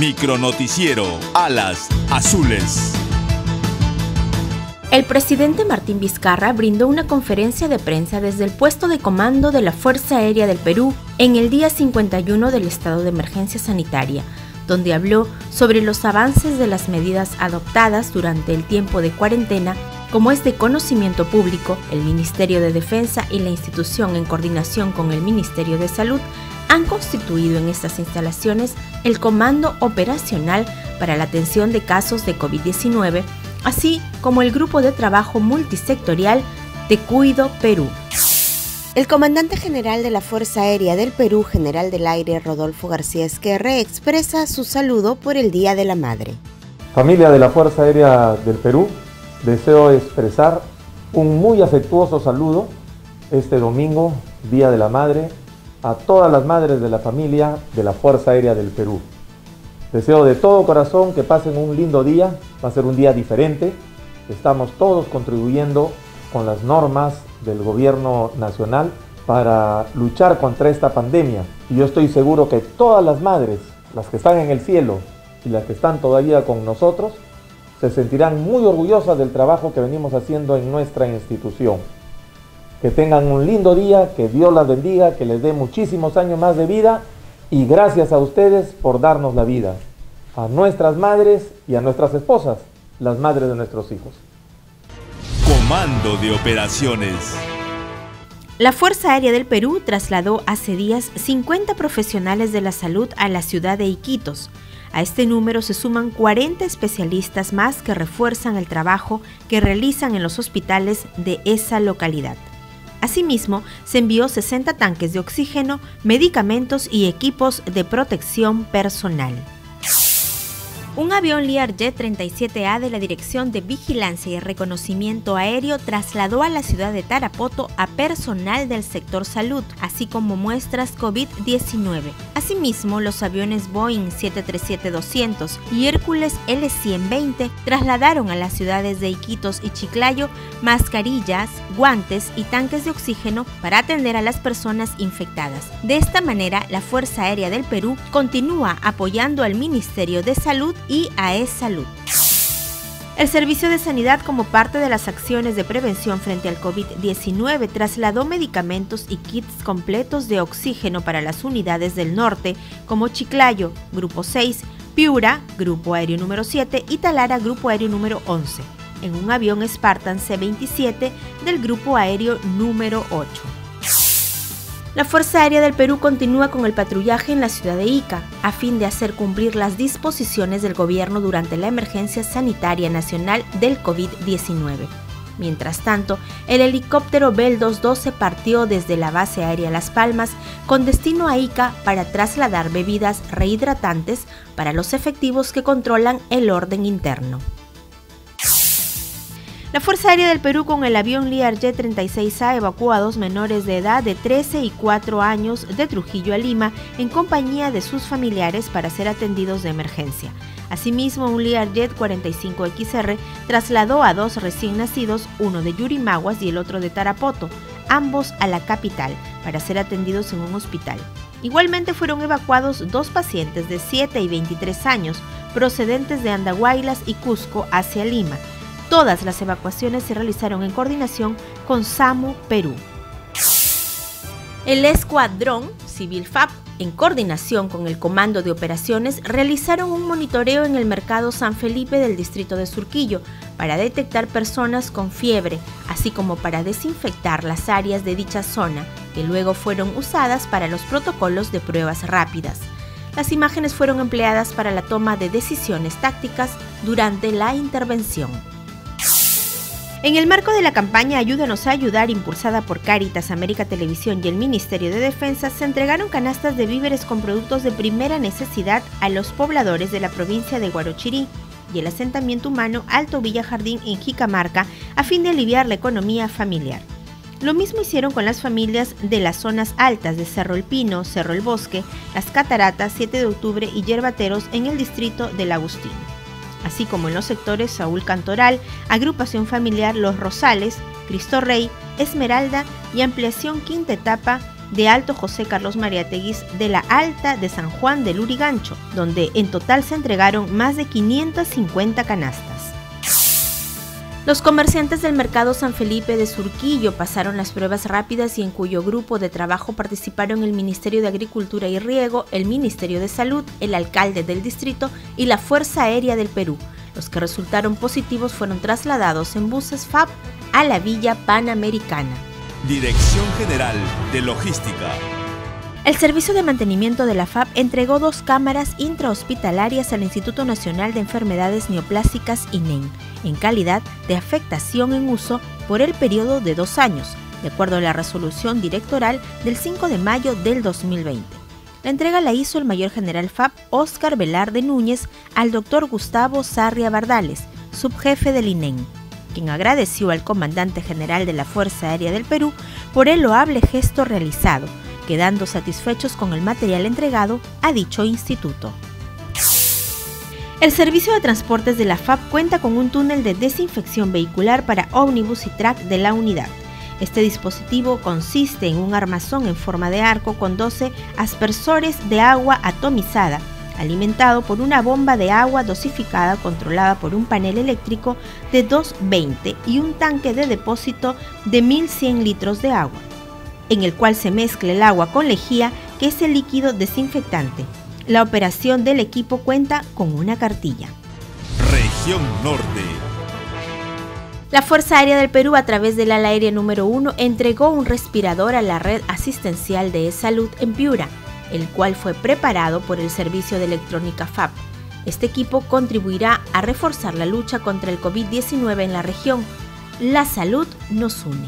Micronoticiero Alas Azules. El presidente Martín Vizcarra brindó una conferencia de prensa desde el puesto de comando de la Fuerza Aérea del Perú en el día 51 del estado de emergencia sanitaria, donde habló sobre los avances de las medidas adoptadas durante el tiempo de cuarentena. Como es de conocimiento público, el Ministerio de Defensa y la institución, en coordinación con el Ministerio de Salud, han constituido en estas instalaciones el Comando Operacional para la Atención de Casos de COVID-19, así como el Grupo de Trabajo Multisectorial Te Cuido Perú. El comandante general de la Fuerza Aérea del Perú, general del aire Rodolfo García Esquerre, expresa su saludo por el Día de la Madre. Familia de la Fuerza Aérea del Perú, deseo expresar un muy afectuoso saludo este domingo, Día de la Madre, a todas las madres de la familia de la Fuerza Aérea del Perú. Deseo de todo corazón que pasen un lindo día, va a ser un día diferente. Estamos todos contribuyendo con las normas del gobierno nacional para luchar contra esta pandemia. Y yo estoy seguro que todas las madres, las que están en el cielo y las que están todavía con nosotros, se sentirán muy orgullosas del trabajo que venimos haciendo en nuestra institución. Que tengan un lindo día, que Dios las bendiga, que les dé muchísimos años más de vida y gracias a ustedes por darnos la vida. A nuestras madres y a nuestras esposas, las madres de nuestros hijos. Comando de Operaciones. La Fuerza Aérea del Perú trasladó hace días 50 profesionales de la salud a la ciudad de Iquitos. A este número se suman 40 especialistas más que refuerzan el trabajo que realizan en los hospitales de esa localidad. Asimismo, se envió 60 tanques de oxígeno, medicamentos y equipos de protección personal. Un avión Learjet 37A de la Dirección de Vigilancia y Reconocimiento Aéreo trasladó a la ciudad de Tarapoto a personal del sector salud, así como muestras COVID-19. Asimismo, los aviones Boeing 737-200 y Hércules L-120 trasladaron a las ciudades de Iquitos y Chiclayo mascarillas, guantes y tanques de oxígeno para atender a las personas infectadas. De esta manera, la Fuerza Aérea del Perú continúa apoyando al Ministerio de Salud y a E-Salud. El Servicio de Sanidad, como parte de las acciones de prevención frente al COVID-19, trasladó medicamentos y kits completos de oxígeno para las unidades del norte, como Chiclayo, Grupo 6, Piura, Grupo Aéreo número 7 y Talara, Grupo Aéreo número 11, en un avión Spartan C-27 del Grupo Aéreo número 8. La Fuerza Aérea del Perú continúa con el patrullaje en la ciudad de Ica, a fin de hacer cumplir las disposiciones del gobierno durante la emergencia sanitaria nacional del COVID-19. Mientras tanto, el helicóptero Bell 212 partió desde la base aérea Las Palmas con destino a Ica para trasladar bebidas rehidratantes para los efectivos que controlan el orden interno. La Fuerza Aérea del Perú con el avión Learjet 36A evacuó a 2 menores de edad de 13 y 4 años de Trujillo a Lima en compañía de sus familiares para ser atendidos de emergencia. Asimismo, un Learjet 45XR trasladó a 2 recién nacidos, uno de Yurimaguas y el otro de Tarapoto, ambos a la capital, para ser atendidos en un hospital. Igualmente fueron evacuados 2 pacientes de 7 y 23 años, procedentes de Andahuaylas y Cusco hacia Lima. Todas las evacuaciones se realizaron en coordinación con SAMU Perú. El Escuadrón Civil FAP, en coordinación con el Comando de Operaciones, realizaron un monitoreo en el Mercado San Felipe del distrito de Surquillo para detectar personas con fiebre, así como para desinfectar las áreas de dicha zona, que luego fueron usadas para los protocolos de pruebas rápidas. Las imágenes fueron empleadas para la toma de decisiones tácticas durante la intervención. En el marco de la campaña Ayúdanos a Ayudar, impulsada por Cáritas, América Televisión y el Ministerio de Defensa, se entregaron canastas de víveres con productos de primera necesidad a los pobladores de la provincia de Huarochirí y el asentamiento humano Alto Villa Jardín en Jicamarca, a fin de aliviar la economía familiar. Lo mismo hicieron con las familias de las zonas altas de Cerro El Pino, Cerro El Bosque, Las Cataratas, 7 de octubre y Yerbateros en el distrito del Agustín, así como en los sectores Saúl Cantoral, Agrupación Familiar Los Rosales, Cristo Rey, Esmeralda y Ampliación Quinta Etapa de Alto José Carlos Mariáteguis de la Alta de San Juan del Lurigancho, donde en total se entregaron más de 550 canastas. Los comerciantes del mercado San Felipe de Surquillo pasaron las pruebas rápidas y en cuyo grupo de trabajo participaron el Ministerio de Agricultura y Riego, el Ministerio de Salud, el alcalde del distrito y la Fuerza Aérea del Perú. Los que resultaron positivos fueron trasladados en buses FAP a la Villa Panamericana. Dirección General de Logística. El Servicio de Mantenimiento de la FAP entregó 2 cámaras intrahospitalarias al Instituto Nacional de Enfermedades Neoplásicas INEN, en calidad de afectación en uso por el periodo de 2 años, de acuerdo a la resolución directoral del 5 de mayo del 2020. La entrega la hizo el mayor general FAP Óscar Velarde Núñez al doctor Gustavo Sarria Bardales, subjefe del INEN, quien agradeció al comandante general de la Fuerza Aérea del Perú por el loable gesto realizado, quedando satisfechos con el material entregado a dicho instituto. El servicio de transportes de la FAP cuenta con un túnel de desinfección vehicular para ómnibus y track de la unidad. Este dispositivo consiste en un armazón en forma de arco con 12 aspersores de agua atomizada, alimentado por una bomba de agua dosificada controlada por un panel eléctrico de 220 y un tanque de depósito de 1100 litros de agua, en el cual se mezcla el agua con lejía, que es el líquido desinfectante. La operación del equipo cuenta con una cartilla. Región Norte. La Fuerza Aérea del Perú, a través del ala aérea número 1, entregó un respirador a la red asistencial de salud en Piura, el cual fue preparado por el Servicio de Electrónica FAP. Este equipo contribuirá a reforzar la lucha contra el COVID-19 en la región. La salud nos une.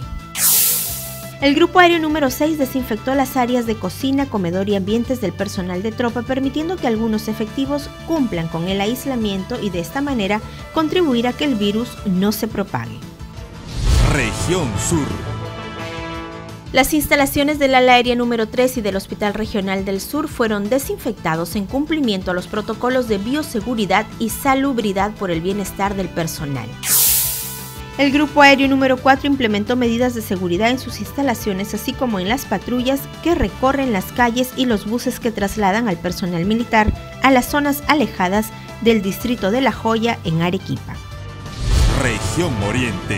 El Grupo Aéreo número 6 desinfectó las áreas de cocina, comedor y ambientes del personal de tropa, permitiendo que algunos efectivos cumplan con el aislamiento y de esta manera contribuir a que el virus no se propague. Región Sur. Las instalaciones del ala aérea número 3 y del Hospital Regional del Sur fueron desinfectados en cumplimiento a los protocolos de bioseguridad y salubridad por el bienestar del personal. El Grupo Aéreo número 4 implementó medidas de seguridad en sus instalaciones, así como en las patrullas que recorren las calles y los buses que trasladan al personal militar a las zonas alejadas del distrito de La Joya en Arequipa. Región Oriente.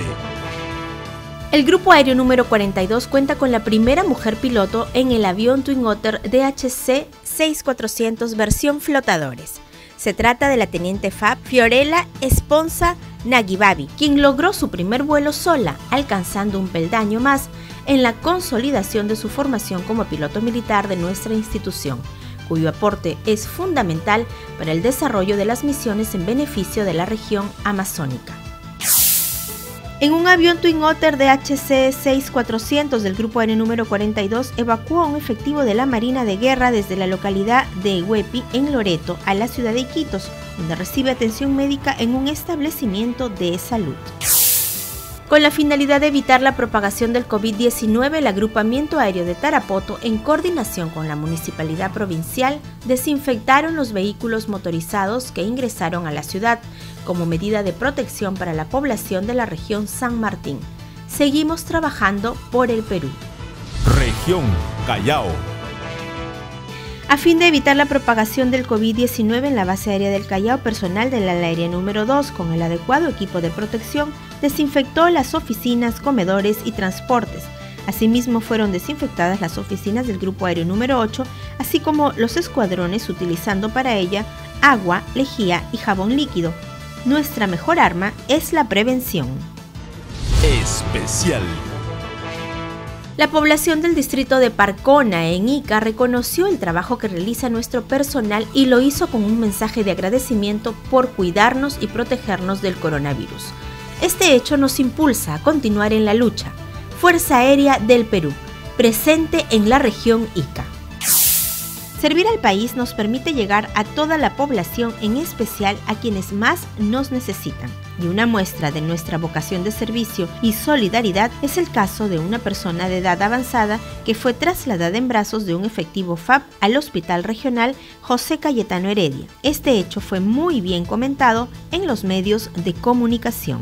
El Grupo Aéreo número 42 cuenta con la primera mujer piloto en el avión Twin Otter DHC 6400 versión flotadores. Se trata de la teniente FAP Fiorella Esponza Nagibabi, quien logró su primer vuelo sola, alcanzando un peldaño más en la consolidación de su formación como piloto militar de nuestra institución, cuyo aporte es fundamental para el desarrollo de las misiones en beneficio de la región amazónica. En un avión Twin Otter DHC 6400 del Grupo Aéreo número 42 evacuó a un efectivo de la Marina de Guerra desde la localidad de Huepi, en Loreto, a la ciudad de Iquitos, donde recibe atención médica en un establecimiento de salud. Con la finalidad de evitar la propagación del COVID-19, el Agrupamiento Aéreo de Tarapoto, en coordinación con la Municipalidad Provincial, desinfectaron los vehículos motorizados que ingresaron a la ciudad como medida de protección para la población de la región San Martín. Seguimos trabajando por el Perú. Región Callao. A fin de evitar la propagación del COVID-19 en la base aérea del Callao, personal del ala aérea número 2, con el adecuado equipo de protección, desinfectó las oficinas, comedores y transportes. Asimismo, fueron desinfectadas las oficinas del Grupo Aéreo número 8, así como los escuadrones, utilizando para ella agua, lejía y jabón líquido. Nuestra mejor arma es la prevención. Especial. La población del distrito de Parcona, en Ica, reconoció el trabajo que realiza nuestro personal y lo hizo con un mensaje de agradecimiento por cuidarnos y protegernos del coronavirus. Este hecho nos impulsa a continuar en la lucha. Fuerza Aérea del Perú, presente en la región Ica. Servir al país nos permite llegar a toda la población, en especial a quienes más nos necesitan. Y una muestra de nuestra vocación de servicio y solidaridad es el caso de una persona de edad avanzada que fue trasladada en brazos de un efectivo FAP al Hospital Regional José Cayetano Heredia. Este hecho fue muy bien comentado en los medios de comunicación.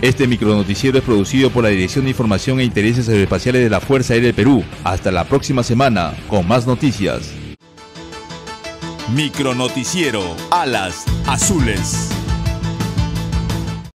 Este micronoticiero es producido por la Dirección de Información e Intereses Aeroespaciales de la Fuerza Aérea del Perú. Hasta la próxima semana con más noticias. Micronoticiero Alas Azules.